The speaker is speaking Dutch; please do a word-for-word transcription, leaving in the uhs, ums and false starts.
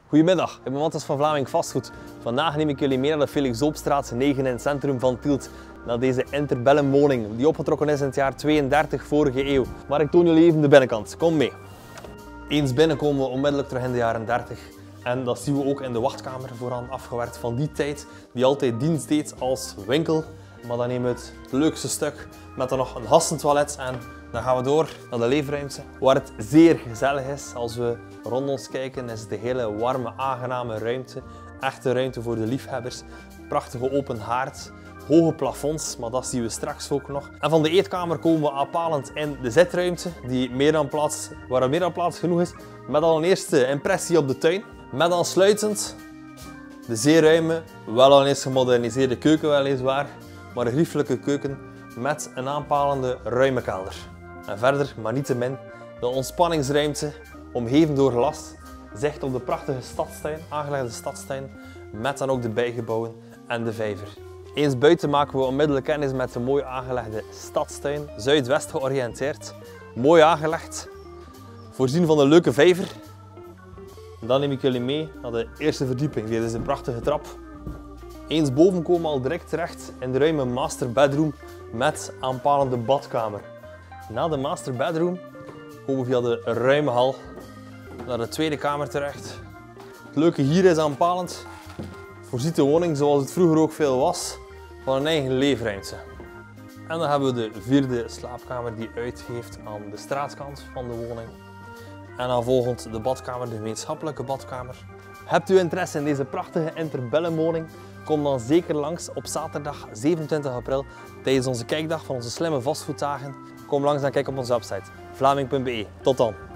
Goedemiddag, ik ben Matthias van Vlaming Vastgoed. Vandaag neem ik jullie mee naar de Felix Zoopstraat negen in het centrum van Tielt. Naar deze interbellum woning die opgetrokken is in het jaar tweeëndertig vorige eeuw. Maar ik toon jullie even de binnenkant, kom mee. Eens binnen komen we onmiddellijk terug in de jaren dertig. En dat zien we ook in de wachtkamer vooraan afgewerkt van die tijd. Die altijd dienst deed als winkel. Maar dan nemen we het leukste stuk met dan nog een gassentoilet en dan gaan we door naar de leefruimte, waar het zeer gezellig is. Als we rond ons kijken is het een hele warme, aangename ruimte. Echte ruimte voor de liefhebbers. Prachtige open haard, hoge plafonds, maar dat zien we straks ook nog. En van de eetkamer komen we aanpalend in de zitruimte, die meer dan plaats, waar er meer dan plaats genoeg is. Met al een eerste impressie op de tuin. Met aansluitend de zeer ruime, wel al eens gemoderniseerde keuken weliswaar, maar een geriefelijke keuken met een aanpalende ruime kelder. En verder, maar niettemin, de ontspanningsruimte, omgeven door glas, zicht op de prachtige stadstuin, aangelegde stadstuin, met dan ook de bijgebouwen en de vijver. Eens buiten maken we onmiddellijk kennis met de mooi aangelegde stadstuin, zuidwest georiënteerd, mooi aangelegd, voorzien van een leuke vijver. Dan neem ik jullie mee naar de eerste verdieping via deze prachtige trap. Eens boven komen we al direct terecht in de ruime master bedroom met aanpalende badkamer. Na de master bedroom komen we via de ruime hal naar de tweede kamer terecht. Het leuke hier is aanpalend, voorziet de woning zoals het vroeger ook veel was, van een eigen leefruimte. En dan hebben we de vierde slaapkamer die uitgeeft aan de straatkant van de woning. En dan volgend de badkamer, de gemeenschappelijke badkamer. Hebt u interesse in deze prachtige interbellum woning? Kom dan zeker langs op zaterdag zevenentwintig april tijdens onze kijkdag van onze slimme vastgoeddagen. Kom langs en kijk op onze website vlaming punt be. Tot dan!